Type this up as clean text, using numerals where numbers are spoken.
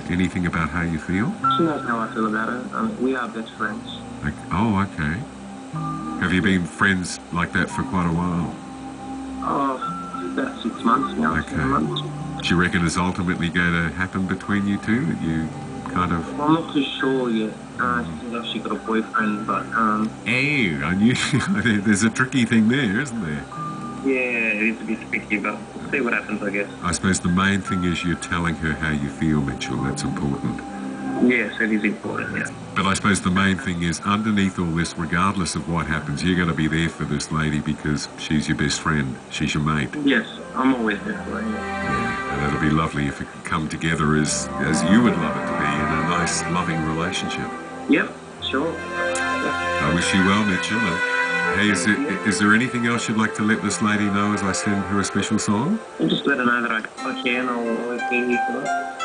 anything about how you feel? She knows how I feel about her. We are best friends. Like, oh, okay. Have you been friends like that for quite a while? Oh, about 6 months now. Okay. 7 months. Do you reckon it's ultimately going to happen between you two? You kind of... Well, I'm not too sure yet. She's actually got a boyfriend, but Hey, I knew there's a tricky thing there, isn't there? yeah, it is a bit tricky, but we'll see what happens, I guess. I suppose the main thing is you're telling her how you feel, Mitchell. That's important. Yes, it is important, yeah. But I suppose the main thing is, underneath all this, regardless of what happens, you're going to be there for this lady because she's your best friend. She's your mate. Yes, I'm always there for her, yeah. Yeah, and it'll be lovely if it could come together as you would love it to be, in a nice, loving relationship. Yep, sure. I wish you well, Mitchell. Hey, is there anything else you'd like to let this lady know as I send her a special song? And just let her know that I can, I'll always be here for her.